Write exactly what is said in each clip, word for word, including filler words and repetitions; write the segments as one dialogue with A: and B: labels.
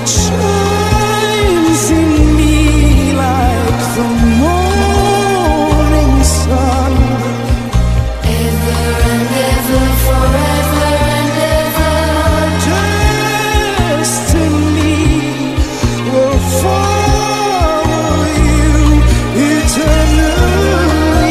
A: shines in me like the morning sun.
B: Ever and ever, forever and ever,
A: Destiny will follow you eternally.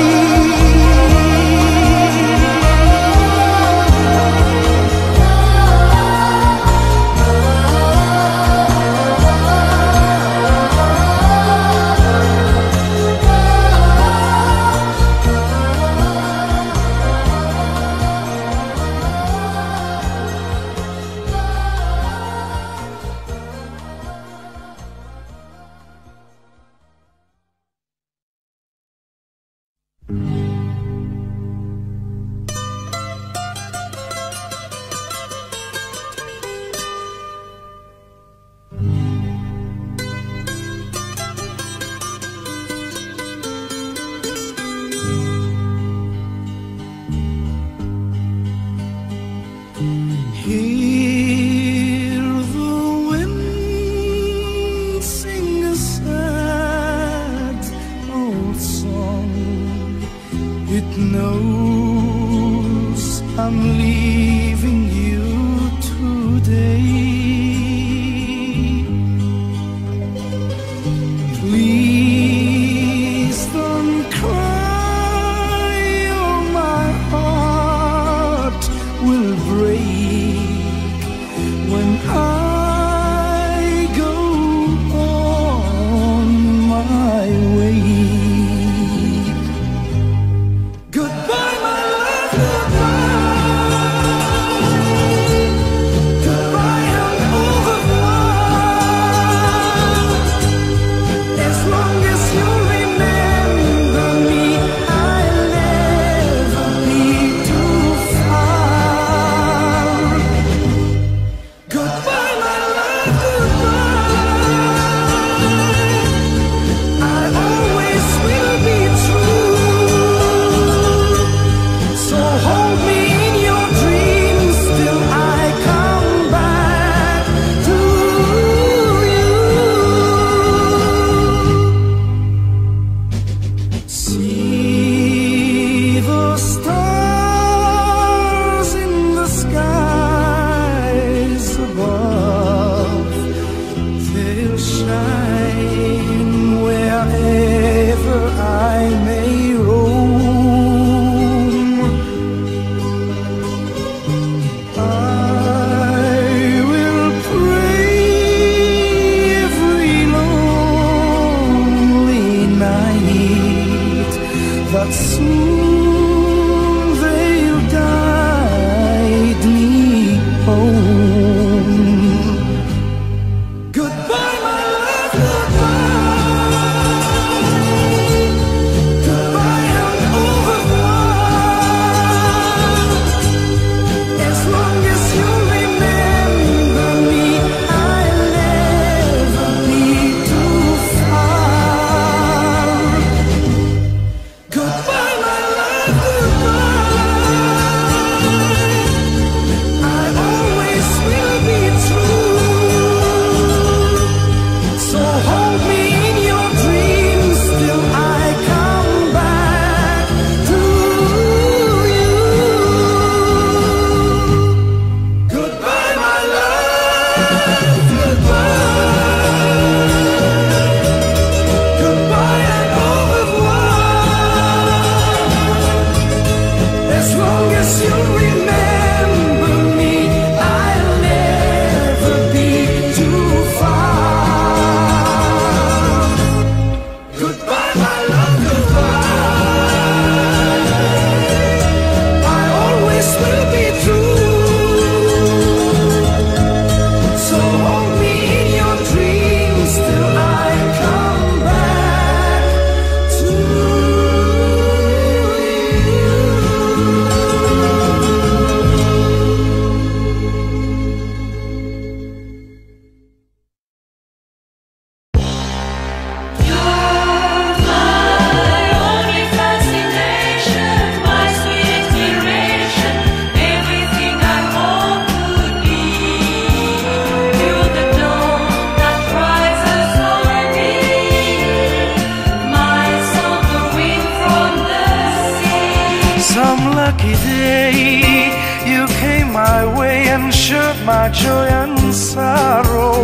A: up my joy and sorrow.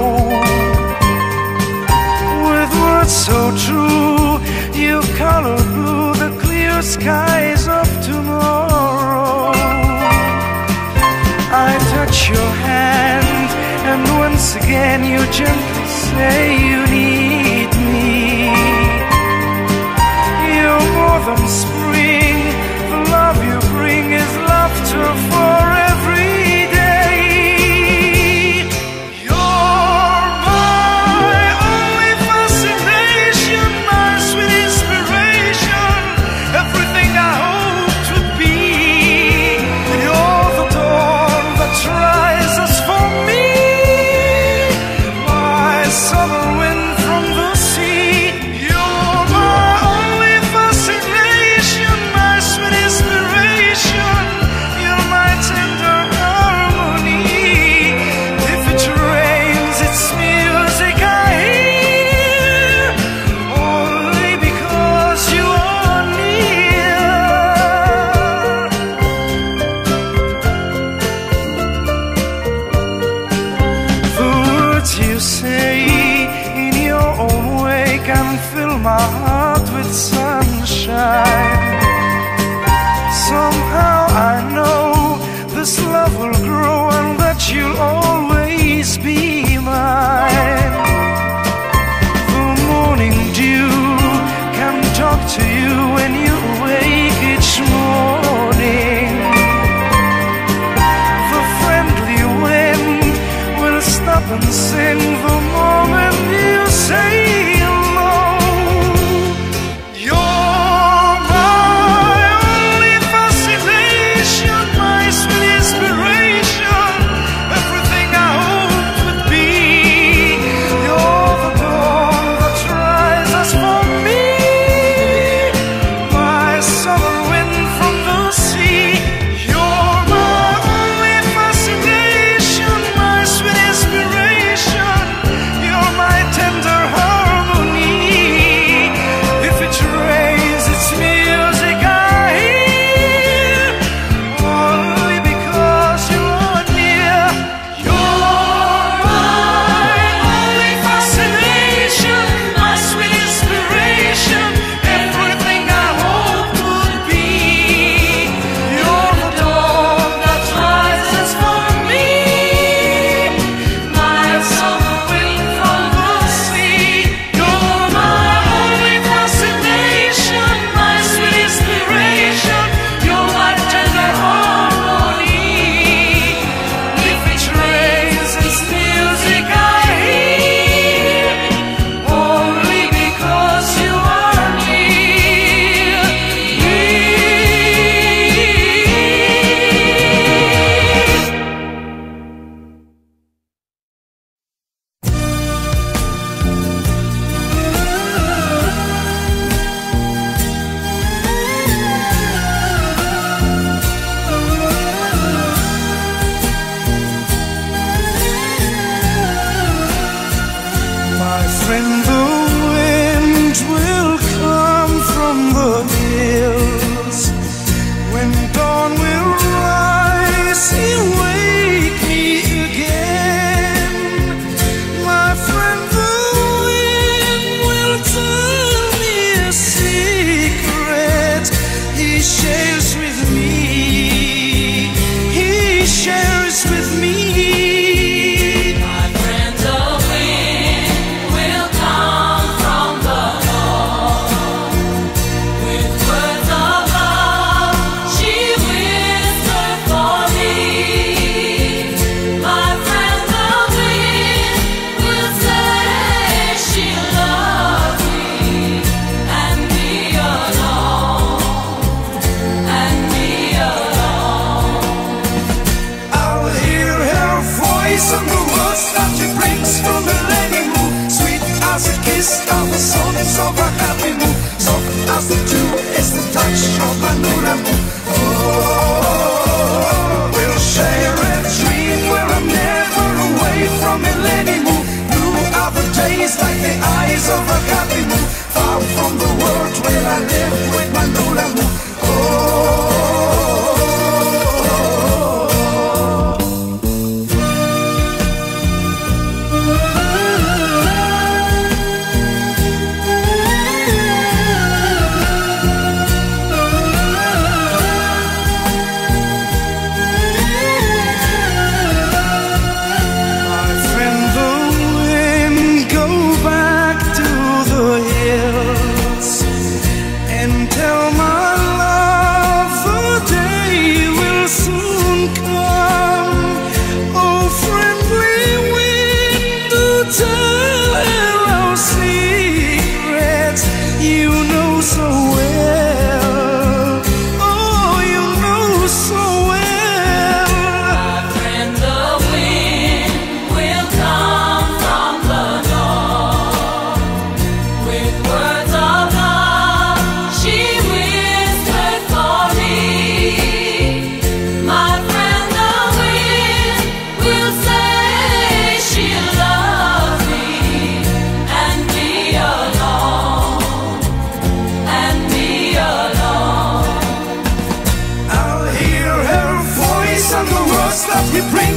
A: With words so true, you color blue the clear skies of tomorrow. I touch your hand, and once again you gently say you need me. You're more than spring, the love you bring is laughter for every day. You're my only fascination, my sweet inspiration, everything I hoped would be. You're the dawn that rises for me, my summer wind from the sea. You're my only fascination, my sweet inspiration, you're my tender harmony. If it rains, it's music I hear, only because you are near. The words you say in your own way can fill my heart with sunshine. Somehow I know this love will grow and that you'll always be mine. The morning dew can talk to you when you wake each morning. The friendly wind will stop and sing the moment you say hello. You're my only fascination, my sweet inspiration, everything I hoped would be. You're the dawn that rises for me, my summer wind from the sea. You're my only fascination, my sweet inspiration, you're my tender heart.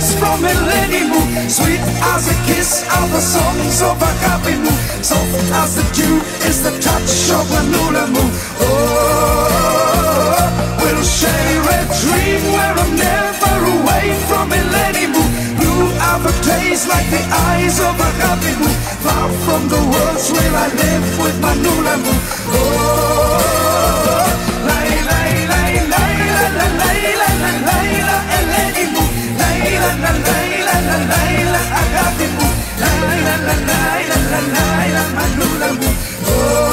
A: waves from millennium, sweet as a kiss are the songs of a happy moon, soft as the dew is the touch of a new moon. Oh, we'll share a dream where I'm never away from millennium. Blue are the days like the eyes of a happy moon, far from the worlds where I live with my new moon. Oh, Layla, Layla, Layla, Layla, Layla, millennium. Layla, Layla, Layla, a happy moon. Layla, Layla, Layla, my new moon. Oh,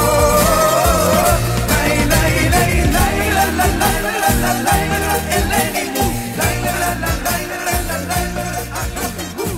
A: Layla, Layla, Layla, Layla, Layla, millennium. Layla, Layla, Layla, Layla, a happy moon.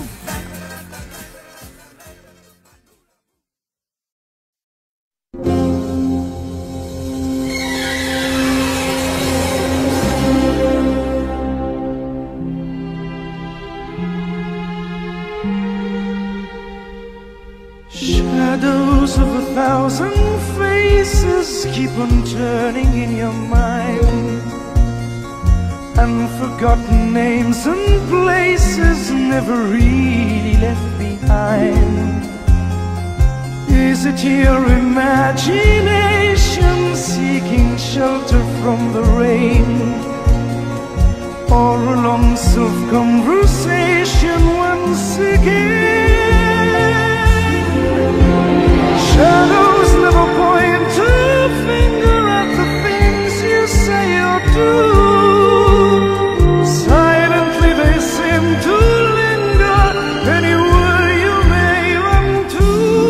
A: Shadows of a thousand faces keep on turning in your mind, and forgotten names and places never really left behind. Is it your imagination seeking shelter from the rain, or a long self-conversation once again? Shadows never point a finger at the things you say or do. Silently they seem to linger anywhere you may run to,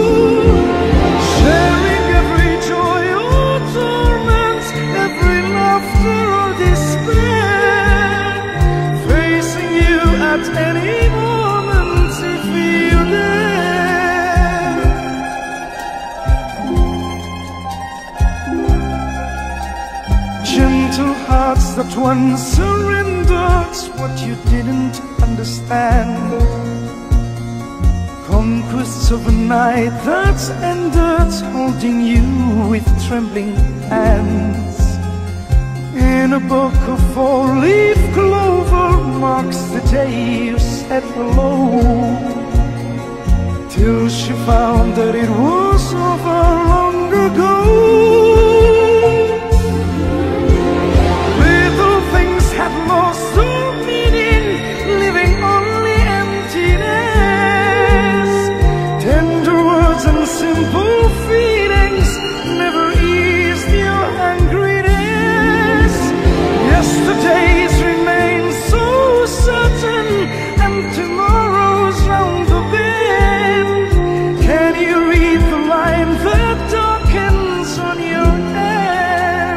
A: sharing every joy or torment, every laughter or despair, facing you at any moment if you dare. Gentle hearts that once surrendered what you didn't understand, conquests of a night that's ended, holding you with trembling hands. In a book of four-leaf clover marks the day you said hello, till she found that it was over long ago. Have lost all meaning, living only emptiness. Tender words and simple feelings never eased your hungriness. Yesterdays remain so certain, and tomorrow's round the bend. Can you read the line that darkens on your hand?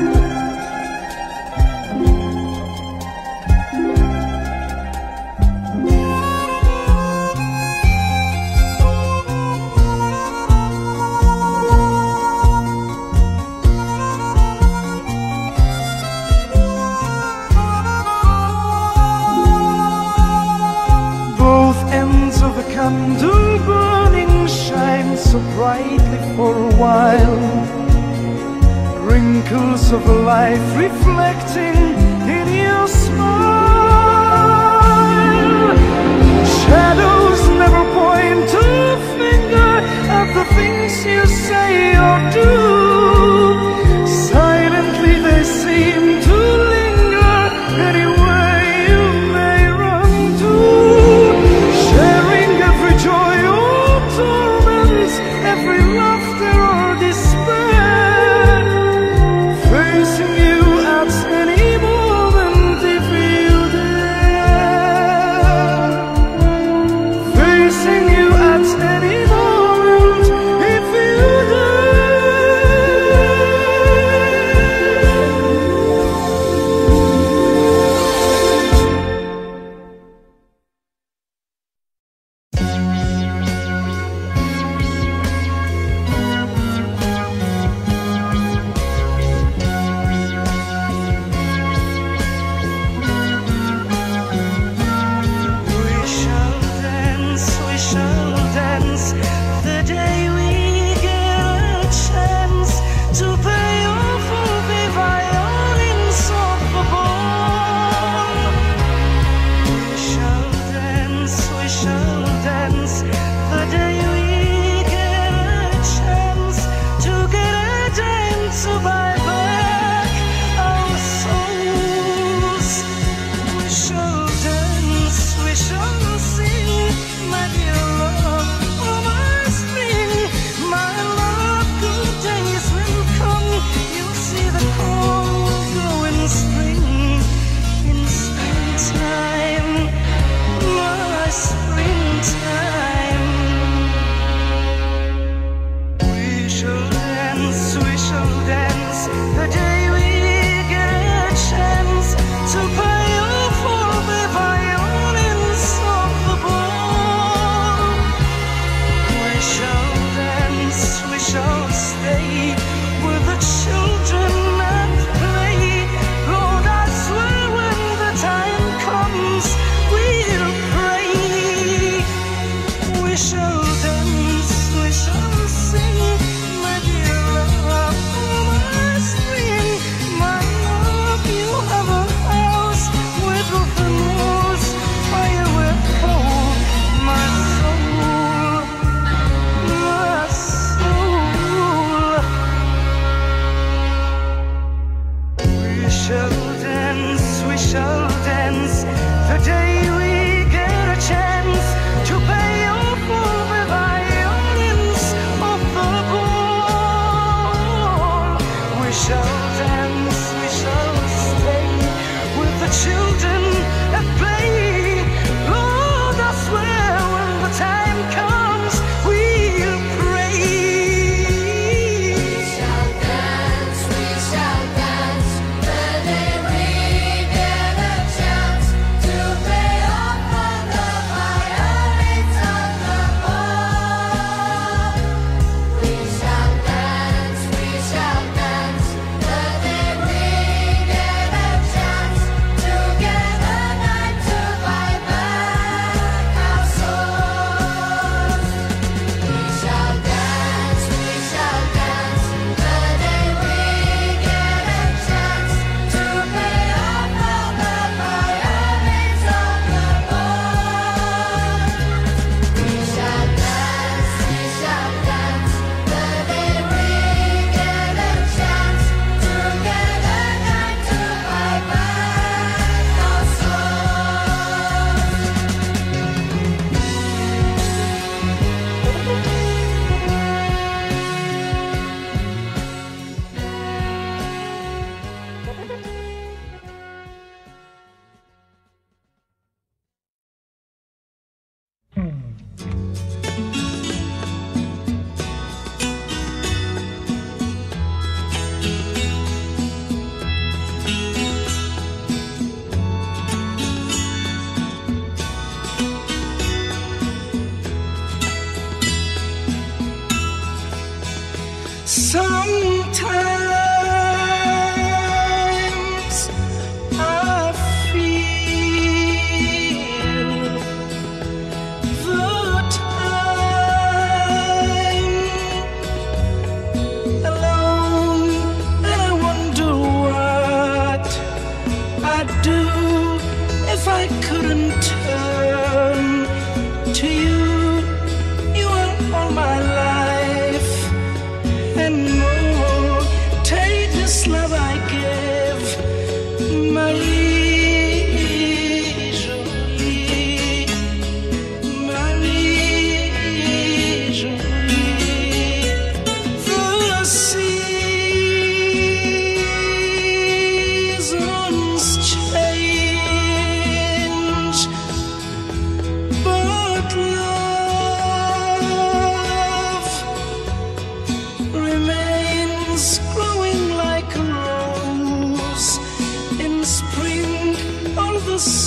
A: Candle burning shines so brightly for a while, wrinkles of a life reflecting in your smile. Shadows never point a finger at the things you say or do. Silently they seem to linger anywhere you may run to, sharing every joy or torment, every laughter or despair, facing you at any moment if you dare.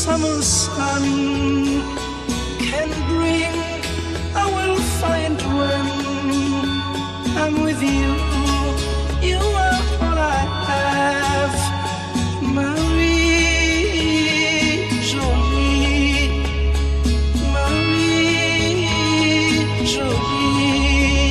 A: summer sun can bring, I will find when I'm with you. You are all I have, Marie-Jolie, Marie-Jolie.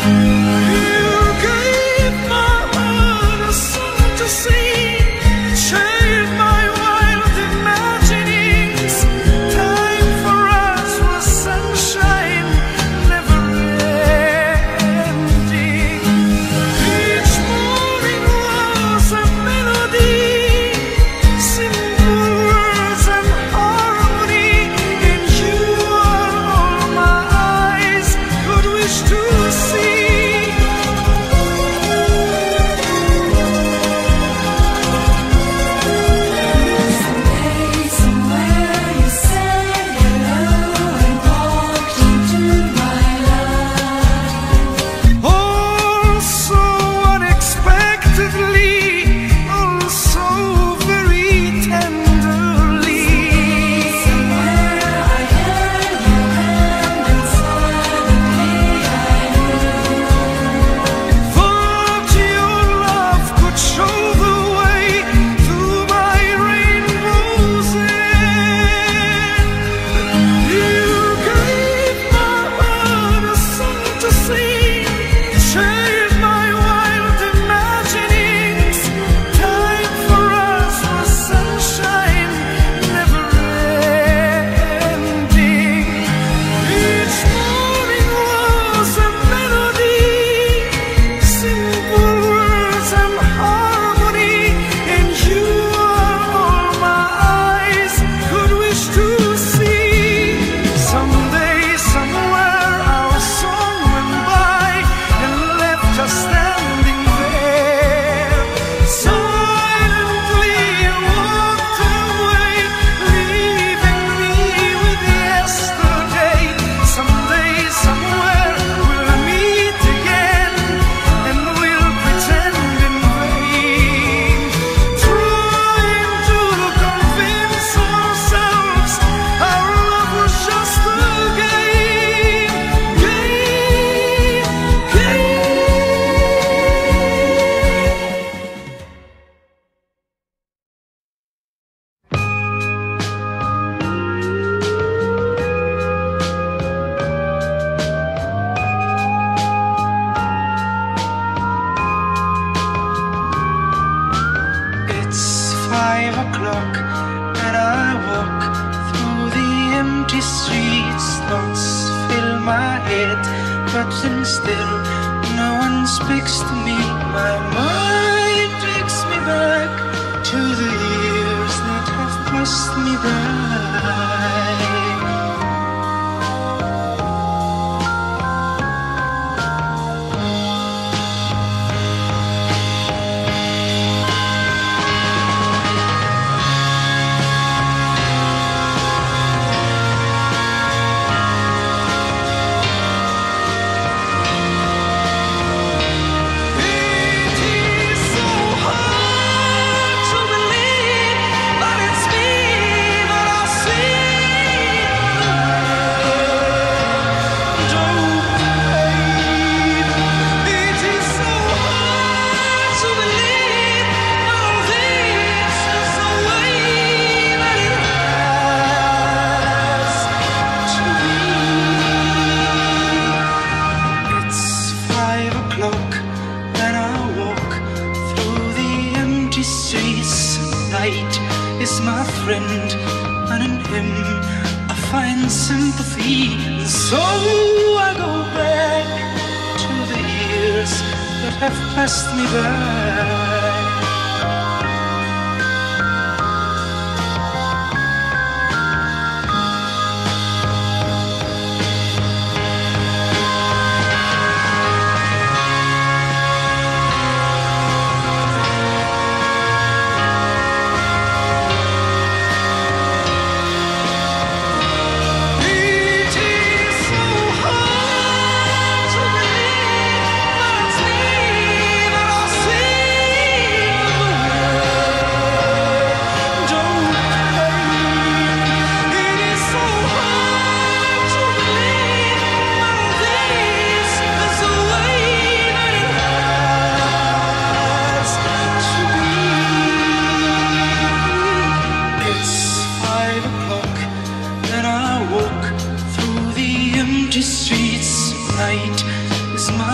C: See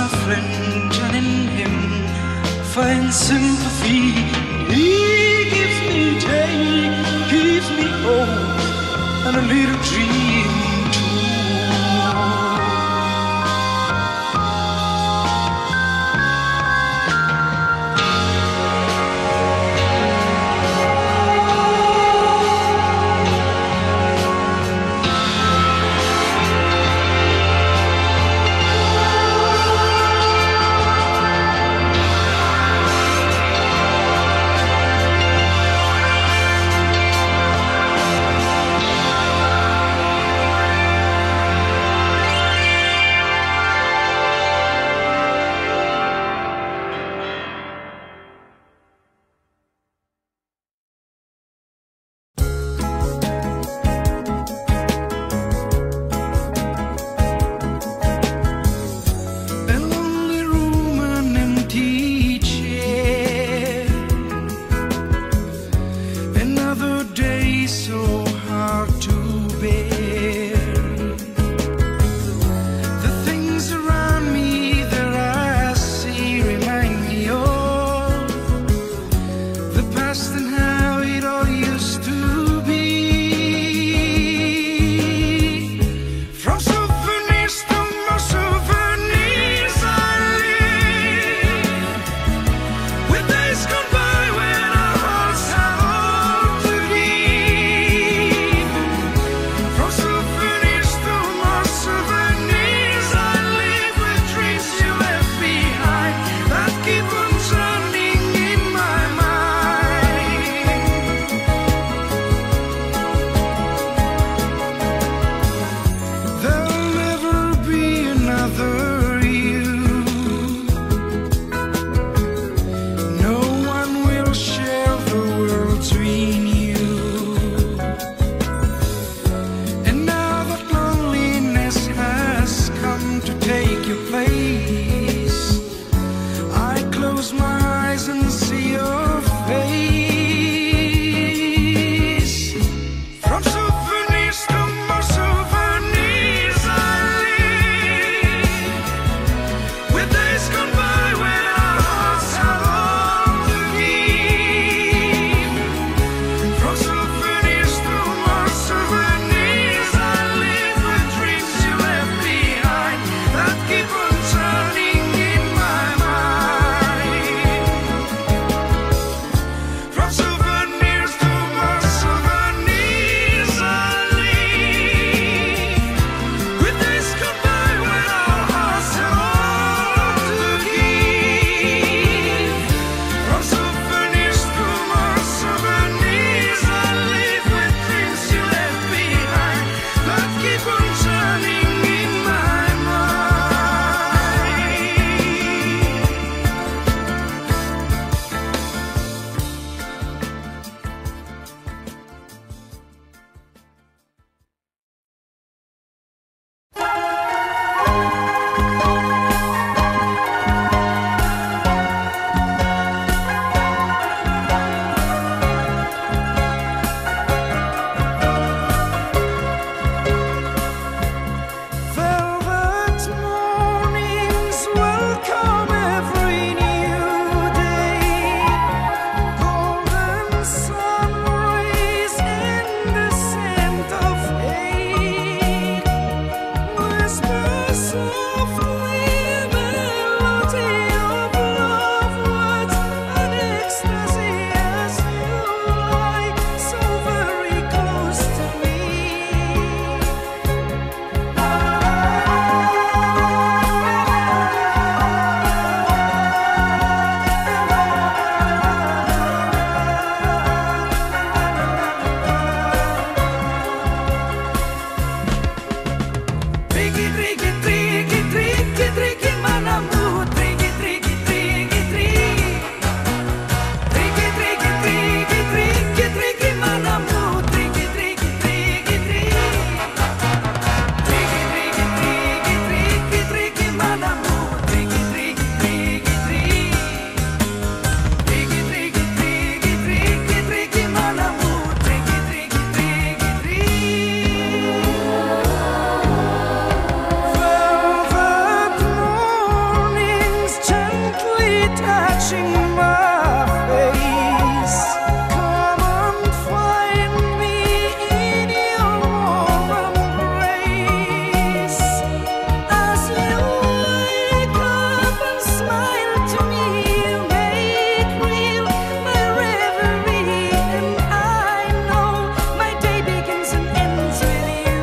A: friend, and in him find sympathy. He gives me day, gives me hope, and a little dream too. touching my face. Come and find me in your warm embrace. As you wake up and smile to me, you make real my reverie, and I know my day begins and ends with you.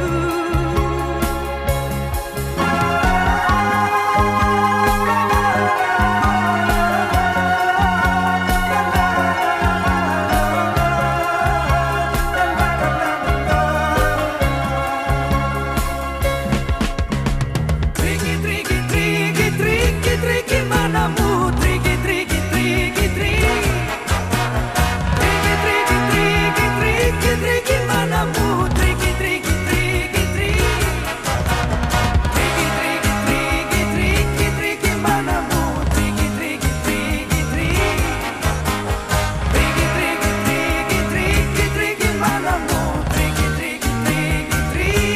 A: Triki, triki, triki, triki, triki, manamu, triki, triki, triki, triki. Triki, triki, triki, triki, triki, manamu, triki, triki, triki, triki. Triki, triki, triki, triki, triki, manamu, triki, triki, triki, triki. Triki, triki, triki, triki, triki, manamu, triki, triki, triki, triki.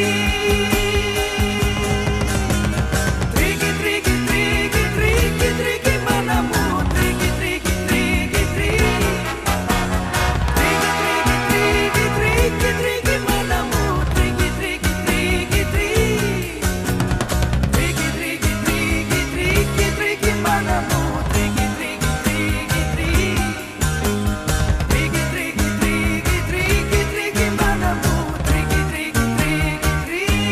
A: Triki, triki, triki, triki, triki, manamu, triki, triki, triki, triki. Triki, triki, triki, triki, manamu, triki, triki, triki, triki. Triki, triki, triki, triki, triki, manamu, triki, triki, triki, triki. Triki, triki, triki, triki, triki, manamu, triki, triki, triki, triki.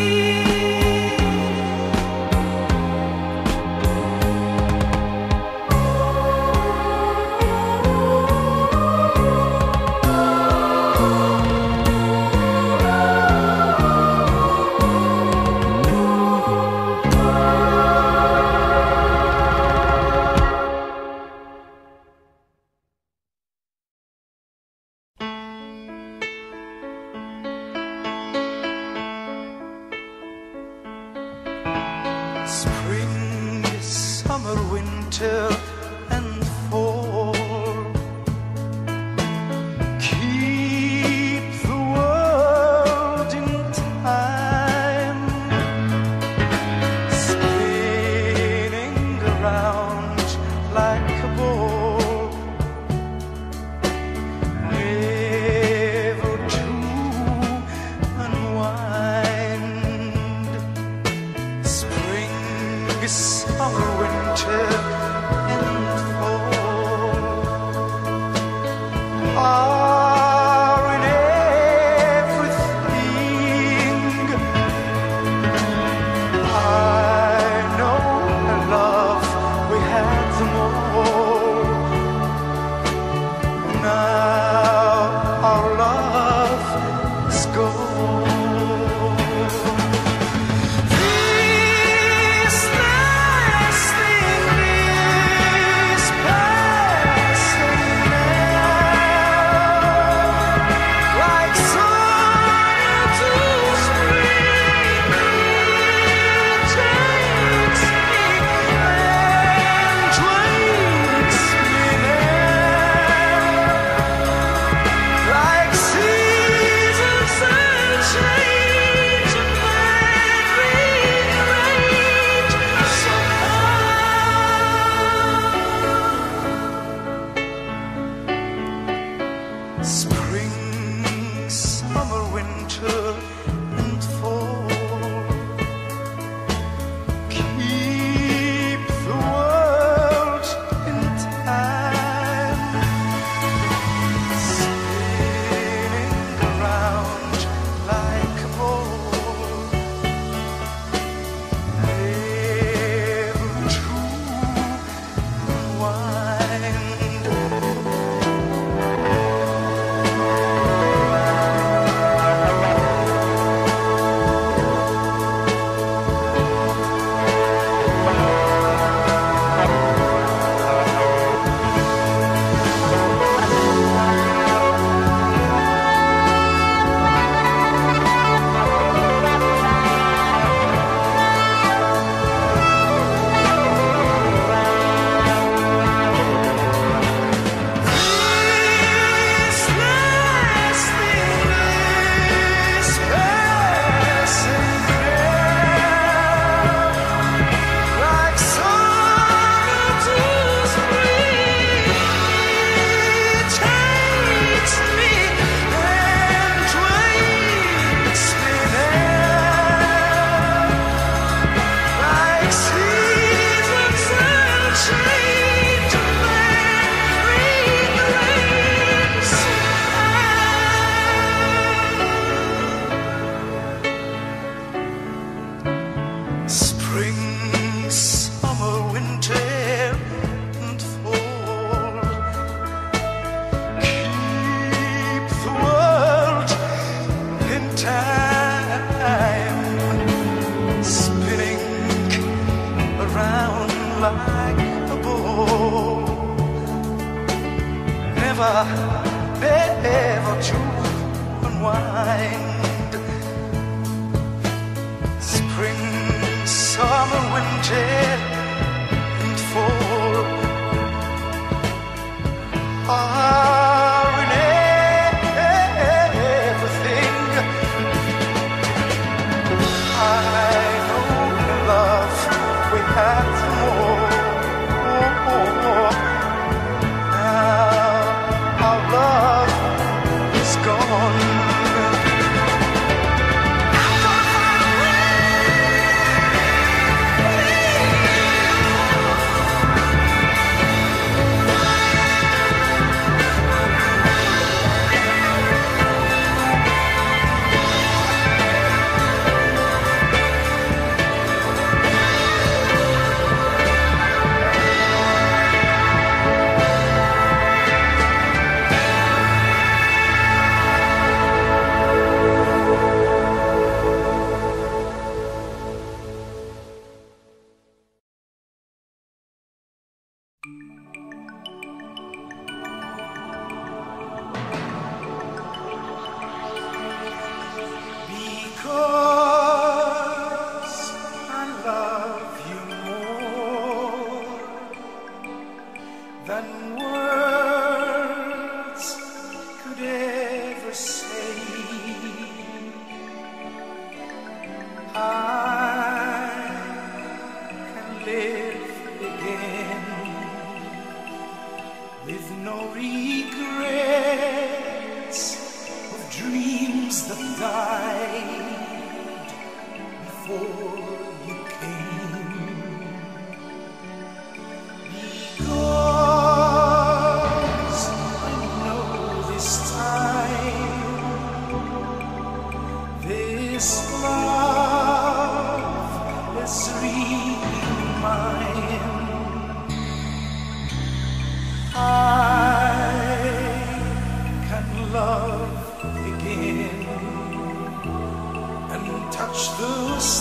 A: Spring, summer, winter, and fall. Keep the world in time, spinning around like a ball, never to unwind. Spring, summer, winter, and fall are in everything. I know our love, we had them all. Now our love is gone. This last thing is passing now, like sun into spring. It takes me and waits never, never to unwind. Spring, summer, winter, and fall are in everything. I know love we had more. Now our love is gone. Because I love you more than words could ever say, I can live again with no regrets of dreams that died before you came. Because I know this time this love is really mine. I can love again and touch the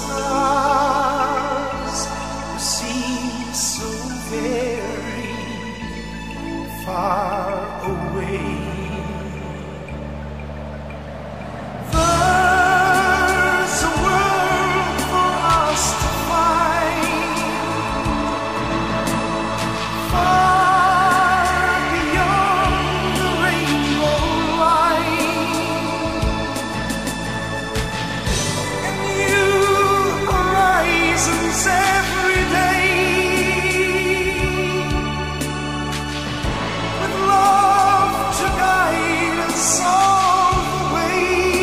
A: stars who seem so very far away. There's a world for us to find, far beyond the rainbow line. And new horizons every day, with love to guide us all the way,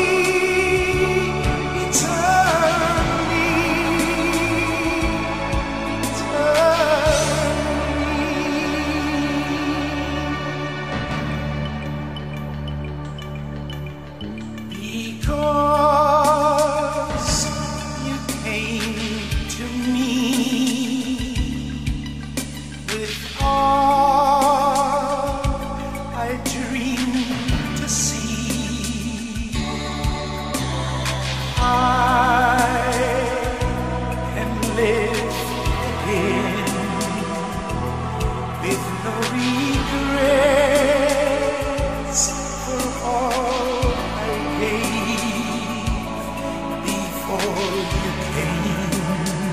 A: eternally, eternally. Because you came to me with all I dreamed to see, I can live again with no regrets for all I gave before you came.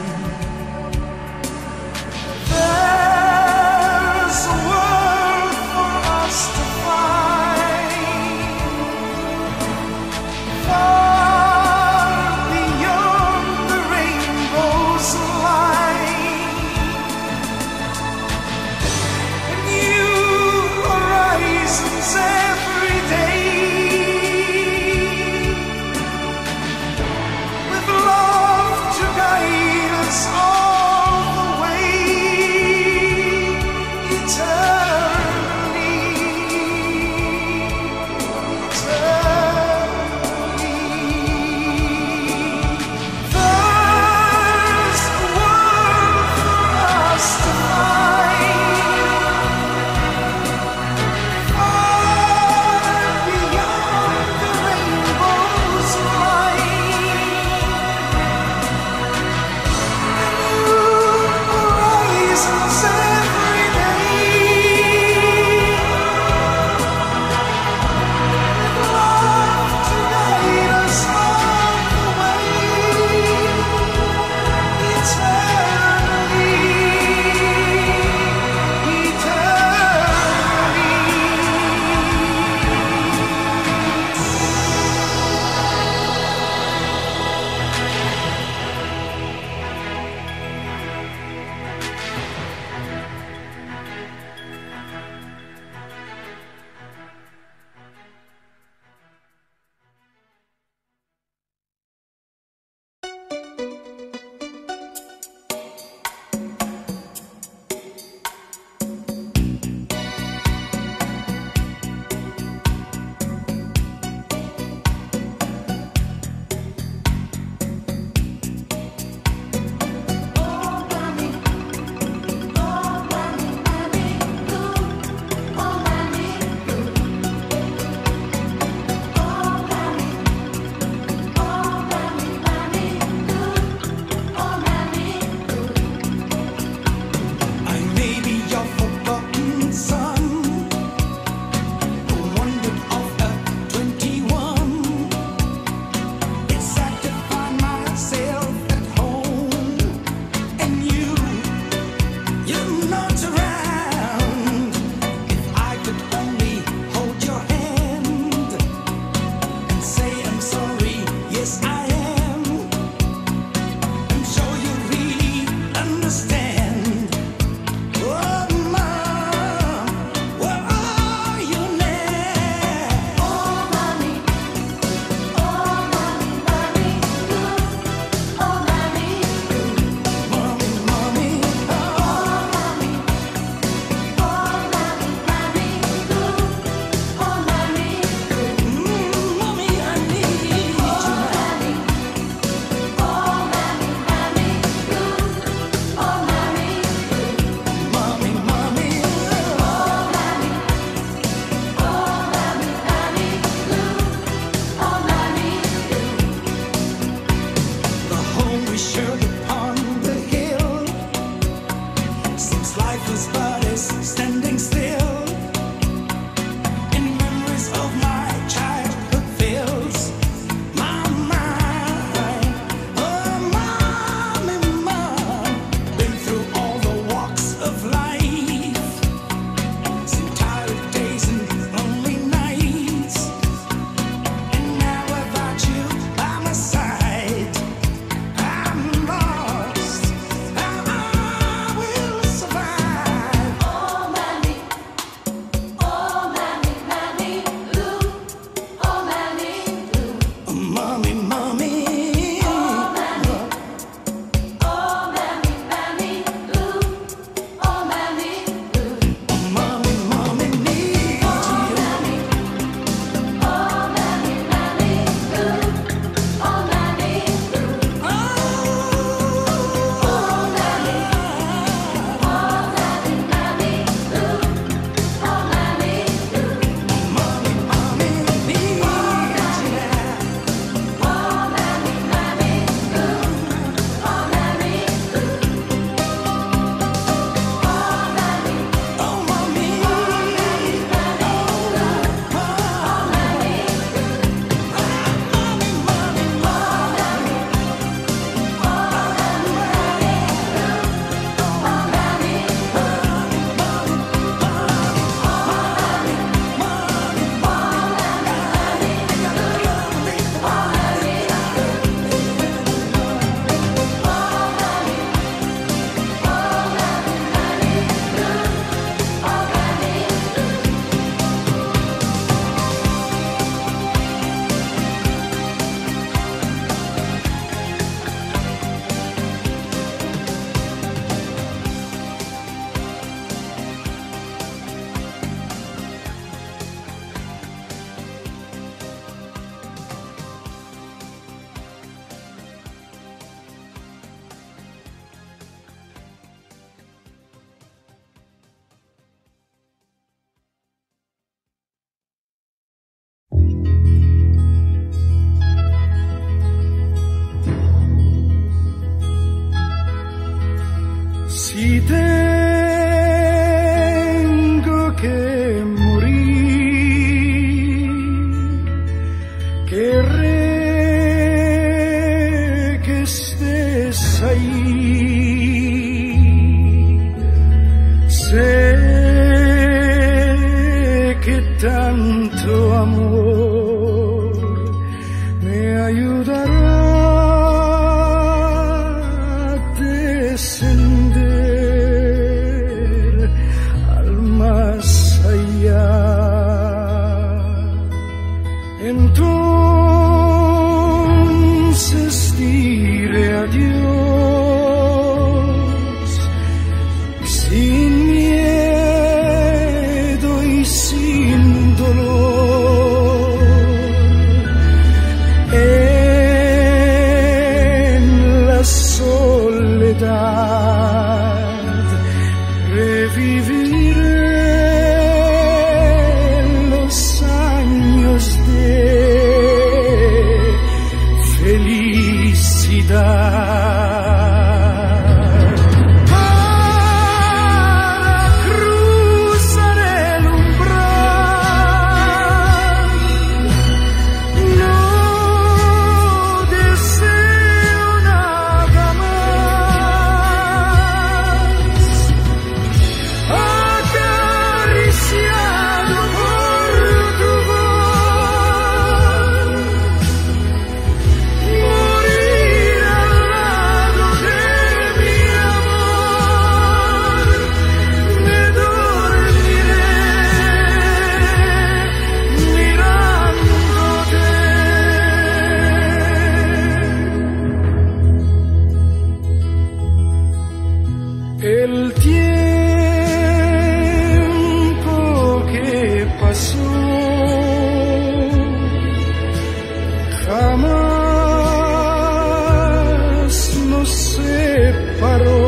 A: There's a world for us to find, far beyond the rainbow's line. And new reviviré los años de felicidad. Para cruzar el umbral, no deseo nada más. Acariciado por tu voz, morir al lado de mi amor. Me dormiré mirándote. El tiempo que pasó jamás nos separó.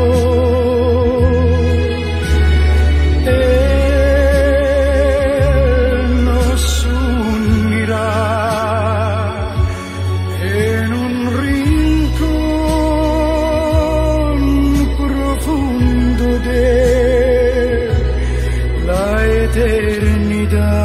A: Él nos unirá en un rincón profundo de la eternidad.